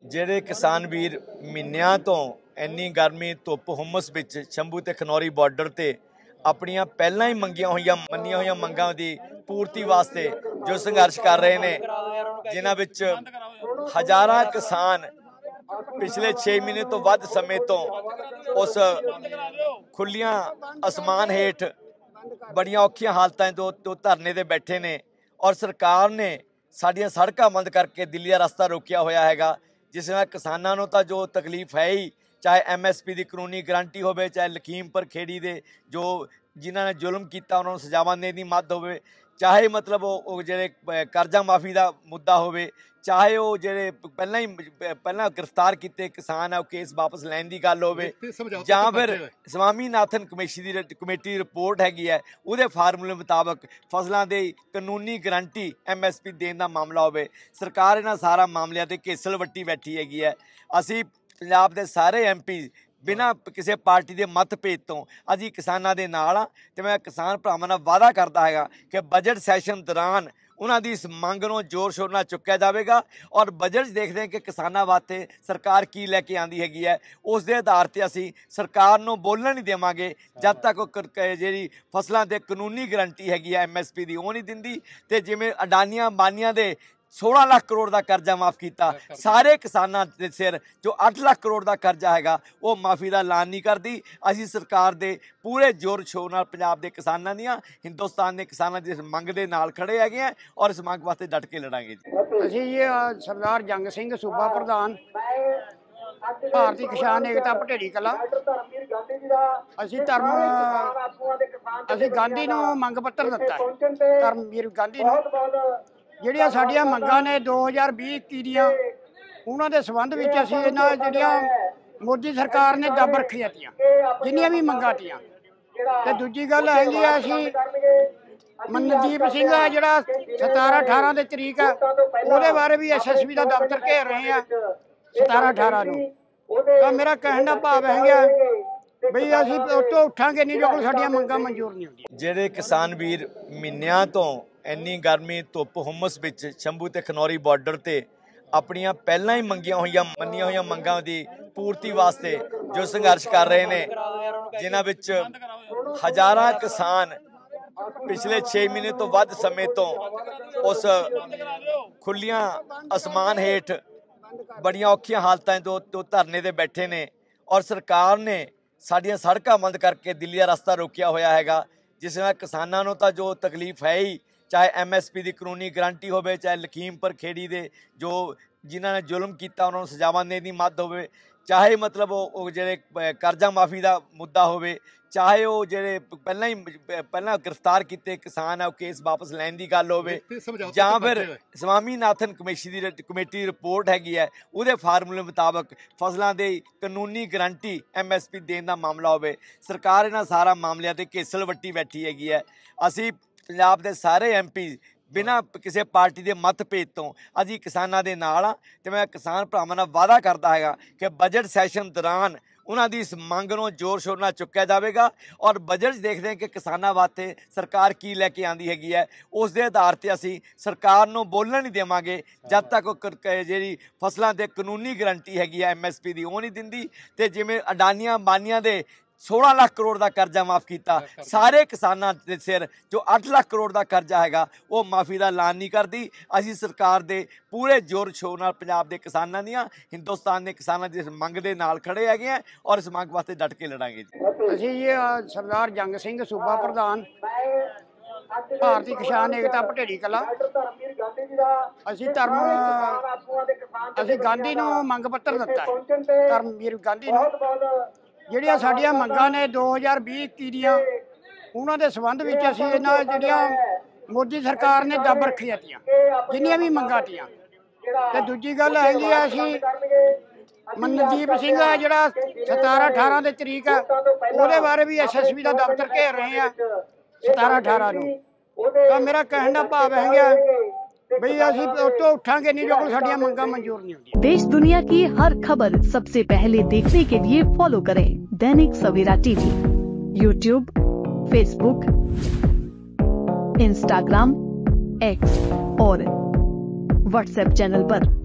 ਜਿਹੜੇ ਕਿਸਾਨ ਵੀਰ ਮਹੀਨਿਆਂ ਤੋਂ ਇੰਨੀ ਗਰਮੀ ਧੁੱਪ ਹੁਮਸ ਵਿੱਚ ਸ਼ੰਭੂ ਤੇ ਖਨੌਰੀ ਬਾਰਡਰ ਤੇ ਆਪਣੀਆਂ ਪਹਿਲਾਂ ਹੀ ਮੰਨੀਆਂ ਹੋਈਆਂ ਮੰਗਾਂ ਦੀ ਪੂਰਤੀ ਵਾਸਤੇ ਜੋ ਸੰਘਰਸ਼ ਕਰ ਰਹੇ ਨੇ, ਜਿਨ੍ਹਾਂ ਵਿੱਚ ਹਜ਼ਾਰਾਂ ਕਿਸਾਨ ਪਿਛਲੇ 6 ਮਹੀਨੇ ਤੋਂ ਵੱਧ ਸਮੇਂ ਤੋਂ ਉਸ ਖੁੱਲੀਆਂ ਅਸਮਾਨ ਹੇਠ ਬੜੀਆਂ ਔਖੀਆਂ ਹਾਲਤਾਂ ਤੋਂ ਧਰਨੇ ਤੇ ਬੈਠੇ ਨੇ ਔਰ ਸਰਕਾਰ ਨੇ ਸਾਡੀਆਂ ਸੜਕਾਂ ਬੰਦ ਕਰਕੇ ਦਿੱਲੀ ਦਾ ਰਸਤਾ ਰੋਕਿਆ ਹੋਇਆ ਹੈਗਾ, ਜਿਸ ਨਾਲ ਕਿਸਾਨਾਂ ਨੂੰ ਤਾਂ ਜੋ ਤਕਲੀਫ ਹੈ ਹੀ, ਚਾਹੇ MSP ਦੀ ਕਾਨੂੰਨੀ ਗਰੰਟੀ ਹੋਵੇ, ਚਾਹੇ ਲਖੀਮਪੁਰ ਖੇੜੀ ਦੇ ਜੋ ਜਿਨ੍ਹਾਂ ਨੇ ਜ਼ੁਲਮ ਕੀਤਾ ਉਹਨਾਂ ਨੂੰ ਸਜ਼ਾਵਾਂ ਦੇਣ ਦੀ ਮੱਦ ਹੋਵੇ, ਚਾਹੇ ਮਤਲਬ ਉਹ ਜਿਹੜੇ ਕਰਜ਼ਾ ਮਾਫੀ ਦਾ ਮੁੱਦਾ ਹੋਵੇ, ਚਾਹੇ ਉਹ ਜਿਹੜੇ ਪਹਿਲਾਂ ਗ੍ਰਿਫਤਾਰ ਕੀਤੇ ਕਿਸਾਨ ਆ ਉਹ ਕੇਸ ਵਾਪਸ ਲੈਣ ਦੀ ਗੱਲ ਹੋਵੇ, ਜਾਂ ਫਿਰ ਸਵਾਮੀਨਾਥਨ ਕਮੇਟੀ ਦੀ ਰਿਪੋਰਟ ਹੈਗੀ ਹੈ ਉਹਦੇ ਫਾਰਮੂਲੇ ਮੁਤਾਬਕ ਫਸਲਾਂ ਦੇ ਕਾਨੂੰਨੀ ਗਰੰਟੀ MSP ਦੇਣ ਦਾ ਮਾਮਲਾ ਹੋਵੇ। ਸਰਕਾਰ ਇਹਨਾਂ ਸਾਰਾ ਮਾਮਲਿਆਂ ਤੇ ਘੇਸਲ ਵੱਟੀ ਬੈਠੀ ਹੈਗੀ ਹੈ। ਅਸੀਂ ਪੰਜਾਬ ਦੇ ਸਾਰੇ MP ਬਿਨਾਂ ਕਿਸੇ ਪਾਰਟੀ ਦੇ ਮਤਭੇਦ ਤੋਂ ਅਸੀਂ ਕਿਸਾਨਾਂ ਦੇ ਨਾਲ ਹਾਂ ਤੇ ਮੈਂ ਕਿਸਾਨ ਭਰਾਵਾਂ ਨਾਲ ਵਾਅਦਾ ਕਰਦਾ ਹੈਗਾ ਕਿ ਬਜਟ ਸੈਸ਼ਨ ਦੌਰਾਨ ਉਹਨਾਂ ਦੀ ਇਸ ਮੰਗ ਨੂੰ ਜ਼ੋਰ ਸ਼ੋਰ ਨਾਲ ਚੁੱਕਿਆ ਜਾਵੇਗਾ ਔਰ ਬਜਟ ਦੇਖਦੇ ਹਾਂ ਕਿ ਕਿਸਾਨਾਂ ਵਾਸਤੇ ਸਰਕਾਰ ਕੀ ਲੈ ਕੇ ਆਂਦੀ ਹੈਗੀ ਹੈ, ਉਸ ਦੇ ਆਧਾਰ 'ਤੇ ਅਸੀਂ ਸਰਕਾਰ ਨੂੰ ਬੋਲਣ ਨਹੀਂ ਦੇਵਾਂਗੇ ਜਦ ਤੱਕ ਉਹ ਜਿਹੜੀ ਫਸਲਾਂ ਦੇ ਕਾਨੂੰਨੀ ਗਰੰਟੀ ਹੈਗੀ ਹੈ MSP ਦੀ ਉਹ ਨਹੀਂ ਦਿੰਦੀ। ਤੇ ਜਿਵੇਂ ਅਡਾਨੀਆਂ ਅੰਬਾਨੀਆਂ ਦੇ 16 ਲੱਖ ਕਰੋੜ ਦਾ ਕਰਜ਼ਾ ਮਾਫ ਕੀਤਾ, ਸਾਰੇ ਕਿਸਾਨਾਂ ਦੇ ਸਿਰ ਜੋ 8 ਲੱਖ ਕਰੋੜ ਦਾ ਕਰਜ਼ਾ ਹੈਗਾ ਉਹ ਮਾਫੀ ਦਾ ਐਲਾਨ ਨਹੀਂ ਕਰਦੀ। ਅਸੀਂ ਸਰਕਾਰ ਦੇ ਪੂਰੇ ਜ਼ੋਰ ਸ਼ੋਰ ਨਾਲ ਪੰਜਾਬ ਦੇ ਕਿਸਾਨਾਂ ਦੀਆਂ, ਹਿੰਦੁਸਤਾਨ ਦੇ ਕਿਸਾਨਾਂ ਦੀ ਇਸ ਮੰਗ ਦੇ ਨਾਲ ਖੜੇ ਹੈਗੇ ਆ ਔਰ ਇਸ ਮੰਗ ਵਾਸਤੇ ਡਟ ਕੇ ਲੜਾਂਗੇ ਜੀ। ਅਸੀਂ ਜੀ ਸਰਦਾਰ ਜੰਗ ਸਿੰਘ ਸੂਬਾ ਪ੍ਰਧਾਨ ਭਾਰਤੀ ਕਿਸਾਨ ਏਕਤਾ ਭਟੇੜੀ ਕਲਾਂ, ਅਸੀਂ ਗਾਂਧੀ ਨੂੰ ਮੰਗ ਪੱਤਰ ਦਿੱਤਾ ਹੈ, ਧਰਮਵੀਰ ਗਾਂਧੀ ਨੂੰ, ਜਿਹੜੀਆਂ ਸਾਡੀਆਂ ਮੰਗਾਂ ਨੇ 2020-21 ਦੀਆਂ ਉਹਨਾਂ ਦੇ ਸੰਬੰਧ ਵਿੱਚ ਅਸੀਂ ਇਹਨਾਂ ਜਿਹੜੀਆਂ ਮੋਦੀ ਸਰਕਾਰ ਨੇ ਦੱਬ ਰੱਖੀਆਂ ਤੀਆਂ ਜਿੰਨੀਆਂ ਵੀ ਮੰਗਾਂ ਤੀਆਂ। ਤੇ ਦੂਜੀ ਗੱਲ ਹੈਗੀ ਆ ਅਸੀਂ ਮਨਦੀਪ ਸਿੰਘ ਆ ਜਿਹੜਾ 17-18 ਦੇ ਤਰੀਕ ਆ ਉਹਦੇ ਬਾਰੇ ਵੀ SSB ਦਾ ਦਫ਼ਤਰ ਘੇਰ ਰਹੇ ਆ 17-18 ਨੂੰ। ਤਾਂ ਮੇਰਾ ਕਹਿਣ ਦਾ ਭਾਵ ਹੈਗਾ ਬਈ ਅਸੀਂ ਉੱਤੋਂ ਉੱਠਾਂਗੇ ਨਹੀਂ ਜੋ ਸਾਡੀਆਂ ਮੰਗਾਂ ਮਨਜ਼ੂਰ ਨਹੀਂ ਹੁੰਦੀਆਂ। ਜਿਹੜੇ ਕਿਸਾਨ ਵੀਰ ਮਹੀਨਿਆਂ ਤੋਂ ਇੰਨੀ ਗਰਮੀ ਧੁੱਪ ਹੁਮਸ ਵਿੱਚ ਸ਼ੰਭੂ ਤੇ ਖਨੌਰੀ ਬਾਰਡਰ ਤੇ ਆਪਣੀਆਂ ਪਹਿਲਾਂ ਹੀ ਮੰਨੀਆਂ ਹੋਈਆਂ ਮੰਗਾਂ ਦੀ ਪੂਰਤੀ ਵਾਸਤੇ ਜੋ ਸੰਘਰਸ਼ ਕਰ ਰਹੇ ਨੇ, ਜਿਨ੍ਹਾਂ ਵਿੱਚ ਹਜ਼ਾਰਾਂ ਕਿਸਾਨ ਪਿਛਲੇ 6 ਮਹੀਨੇ ਤੋਂ ਵੱਧ ਸਮੇਂ ਤੋਂ ਉਸ ਖੁੱਲੀਆਂ ਅਸਮਾਨ ਹੇਠ ਬੜੀਆਂ ਔਖੀਆਂ ਹਾਲਤਾਂ ਤੋਂ ਧਰਨੇ ਤੇ ਬੈਠੇ ਨੇ ਔਰ ਸਰਕਾਰ ਨੇ ਸਾਡੀਆਂ ਸੜਕਾਂ ਬੰਦ ਕਰਕੇ ਦਿੱਲੀ ਦਾ ਰਸਤਾ ਰੋਕਿਆ ਹੋਇਆ ਹੈਗਾ, ਜਿਸ ਨਾਲ ਕਿਸਾਨਾਂ ਨੂੰ ਤਾਂ ਜੋ ਤਕਲੀਫ ਹੈ ਹੀ, ਚਾਹੇ MSP ਦੀ ਕਾਨੂੰਨੀ ਗਰੰਟੀ ਹੋਵੇ, ਚਾਹੇ ਲਖੀਮਪੁਰ ਖੇੜੀ ਦੇ ਜੋ ਜਿਨ੍ਹਾਂ ਨੇ ਜ਼ੁਲਮ ਕੀਤਾ ਉਹਨਾਂ ਨੂੰ ਸਜ਼ਾਵਾਂ ਦੇਣ ਦੀ ਮੱਦ ਹੋਵੇ, ਚਾਹੇ ਮਤਲਬ ਉਹ ਜਿਹੜੇ ਕਰਜ਼ਾ ਮਾਫੀ ਦਾ ਮੁੱਦਾ ਹੋਵੇ, ਚਾਹੇ ਉਹ ਜਿਹੜੇ ਪਹਿਲਾਂ ਗ੍ਰਿਫਤਾਰ ਕੀਤੇ ਕਿਸਾਨ ਆ ਉਹ ਕੇਸ ਵਾਪਸ ਲੈਣ ਦੀ ਗੱਲ ਹੋਵੇ, ਜਾਂ ਫਿਰ ਸਵਾਮੀਨਾਥਨ ਕਮੇਟੀ ਦੀ ਰਿਪੋਰਟ ਹੈਗੀ ਹੈ ਉਹਦੇ ਫਾਰਮੂਲੇ ਮੁਤਾਬਕ ਫਸਲਾਂ ਦੇ ਕਾਨੂੰਨੀ ਗਰੰਟੀ MSP ਦੇਣ ਦਾ ਮਾਮਲਾ ਹੋਵੇ। ਸਰਕਾਰ ਇਹਨਾਂ ਸਾਰਾ ਮਾਮਲਿਆਂ ਤੇ ਘੇਸਲ ਵੱਟੀ ਬੈਠੀ ਹੈਗੀ ਹੈ। ਅਸੀਂ ਪੰਜਾਬ ਦੇ ਸਾਰੇ MP ਬਿਨਾਂ ਕਿਸੇ ਪਾਰਟੀ ਦੇ ਮਤਭੇਦ ਤੋਂ ਅਸੀਂ ਕਿਸਾਨਾਂ ਦੇ ਨਾਲ ਹਾਂ ਤੇ ਮੈਂ ਕਿਸਾਨ ਭਰਾਵਾਂ ਨਾਲ ਵਾਅਦਾ ਕਰਦਾ ਹੈਗਾ ਕਿ ਬਜਟ ਸੈਸ਼ਨ ਦੌਰਾਨ ਉਹਨਾਂ ਦੀ ਇਸ ਮੰਗ ਨੂੰ ਜ਼ੋਰ ਸ਼ੋਰ ਨਾਲ ਚੁੱਕਿਆ ਜਾਵੇਗਾ ਔਰ ਬਜਟ ਦੇਖਦੇ ਹਾਂ ਕਿ ਕਿਸਾਨਾਂ ਵਾਸਤੇ ਸਰਕਾਰ ਕੀ ਲੈ ਕੇ ਆਂਦੀ ਹੈਗੀ ਹੈ, ਉਸ ਦੇ ਆਧਾਰ 'ਤੇ ਅਸੀਂ ਸਰਕਾਰ ਨੂੰ ਬੋਲਣ ਨਹੀਂ ਦੇਵਾਂਗੇ ਜਦ ਤੱਕ ਉਹ ਜਿਹੜੀ ਫਸਲਾਂ ਦੇ ਕਾਨੂੰਨੀ ਗਰੰਟੀ ਹੈਗੀ ਹੈ MSP ਦੀ ਉਹ ਨਹੀਂ ਦਿੰਦੀ। ਤੇ ਜਿਵੇਂ ਅਡਾਨੀਆਂ ਅੰਬਾਨੀਆਂ ਦੇ 16 ਲੱਖ ਕਰੋੜ ਦਾ ਕਰਜ਼ਾ ਮਾਫ ਕੀਤਾ, ਸਾਰੇ ਕਿਸਾਨਾਂ ਦੇ ਸਿਰ ਜੋ 8 ਲੱਖ ਕਰੋੜ ਦਾ ਕਰਜ਼ਾ ਹੈਗਾ ਉਹ ਮਾਫੀ ਦਾ ਐਲਾਨ ਨਹੀਂ ਕਰਦੀ। ਅਸੀਂ ਸਰਕਾਰ ਦੇ ਪੂਰੇ ਜ਼ੋਰ ਸ਼ੋਰ ਨਾਲ ਪੰਜਾਬ ਦੇ ਕਿਸਾਨਾਂ ਦੀਆਂ, ਹਿੰਦੁਸਤਾਨ ਦੇ ਕਿਸਾਨਾਂ ਦੀ ਇਸ ਮੰਗ ਦੇ ਨਾਲ ਖੜੇ ਹੈਗੇ ਆ ਔਰ ਇਸ ਮੰਗ ਵਾਸਤੇ ਡਟ ਕੇ ਲੜਾਂਗੇ ਜੀ। ਅਸੀਂ ਜੀ ਸਰਦਾਰ ਜੰਗ ਸਿੰਘ ਸੂਬਾ ਪ੍ਰਧਾਨ ਭਾਰਤੀ ਕਿਸਾਨ ਏਕਤਾ ਭਟੇੜੀ ਕਲਾਂ, ਅਸੀਂ ਗਾਂਧੀ ਨੂੰ ਮੰਗ ਪੱਤਰ ਦਿੱਤਾ ਹੈ, ਧਰਮਵੀਰ ਗਾਂਧੀ ਨੂੰ, ਜਿਹੜੀਆਂ ਸਾਡੀਆਂ ਮੰਗਾਂ ਨੇ 2020-21 ਦੀਆਂ ਉਹਨਾਂ ਦੇ ਸੰਬੰਧ ਵਿੱਚ ਅਸੀਂ ਇਹਨਾਂ ਜਿਹੜੀਆਂ ਮੋਦੀ ਸਰਕਾਰ ਨੇ ਦੱਬ ਰੱਖੀਆਂ ਤੀਆਂ ਜਿੰਨੀਆਂ ਵੀ ਮੰਗਾਂ ਤੀਆਂ। ਤੇ ਦੂਜੀ ਗੱਲ ਹੈਗੀ ਆ ਅਸੀਂ ਮਨਦੀਪ ਸਿੰਘ ਆ ਜਿਹੜਾ 17-18 ਦੇ ਤਰੀਕ ਆ ਉਹਦੇ ਬਾਰੇ ਵੀ SSB ਦਾ ਦਫ਼ਤਰ ਘੇਰ ਰਹੇ ਆ 17-18 ਨੂੰ। ਤਾਂ ਮੇਰਾ ਕਹਿਣ ਦਾ ਭਾਵ ਹੈਗਾ भई ਅਸੀਂ ਉੱਤੋਂ ਉੱਠਾਂਗੇ नहीं जो साडियां मंगां मंजूर नहीं होंगी। देश दुनिया की हर खबर सबसे पहले देखने के लिए फॉलो करें Dainik Savera TV, YouTube, Facebook, Instagram, X और WhatsApp चैनल पर।